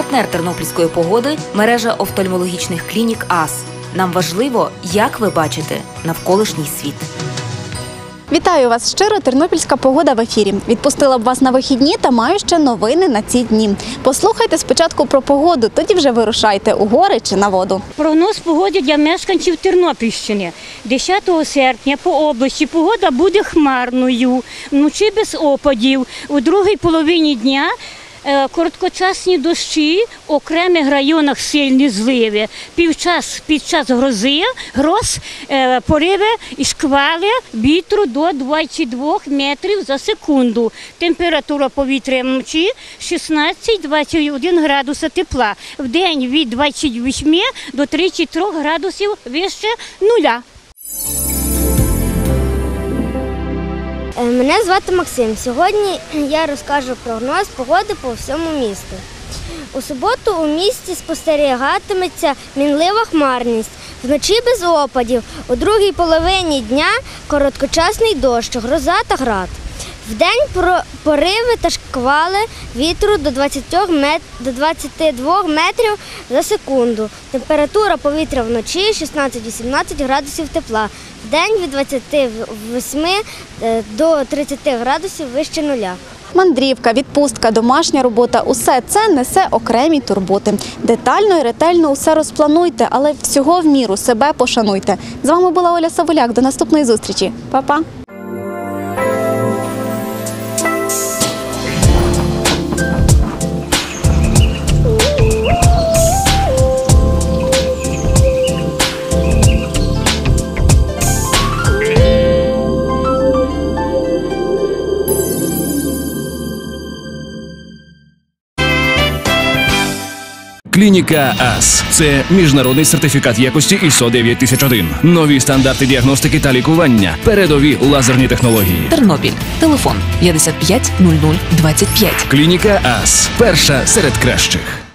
Партнер тернопільської погоди – мережа офтальмологічних клінік АС. Нам важливо, як ви бачите навколишній світ. Вітаю вас щиро, тернопільська погода в ефірі. Відпустила б вас на вихідні та маю ще новини на ці дні. Послухайте спочатку про погоду, тоді вже вирушайте у гори чи на воду. Прогноз погоди для мешканців Тернопільщини. 10 серпня по області погода буде хмарною, вночі без опадів. У другій половині дня короткочасні дощі, в окремих районах сильні зливи. Під час гроз пориви і шквали вітру до 22 метрів за секунду. Температура повітря вночі 16-21 градуса тепла. Вдень від 28 до 33 градусів вище нуля. Мене звати Максим. Сьогодні я розкажу прогноз погоди по всьому місту. У суботу у місті спостерігатиметься мінлива хмарність, вночі без опадів, у другій половині дня короткочасний дощ, гроза та град. Вдень пориви та шквали вітру до 22 метрів за секунду. Температура повітря вночі 16-18 градусів тепла. Вдень від 28 до 30 градусів вище нуля. Мандрівка, відпустка, домашня робота – усе це несе окремі турботи. Детально і ретельно усе розплануйте, але всього в міру, себе пошануйте. З вами була Оля Савуляк. До наступної зустрічі. Па-па! Клініка АС – це міжнародний сертифікат якості ISO 9001. Нові стандарти діагностики та лікування. Передові лазерні технології. Тернопіль. Телефон 55 00 25. Клініка АС – перша серед кращих.